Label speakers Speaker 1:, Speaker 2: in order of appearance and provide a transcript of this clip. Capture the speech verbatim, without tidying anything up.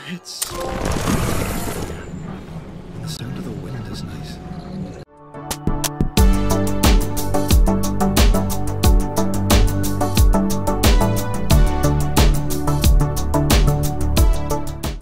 Speaker 1: It's... The sound of the wind is nice.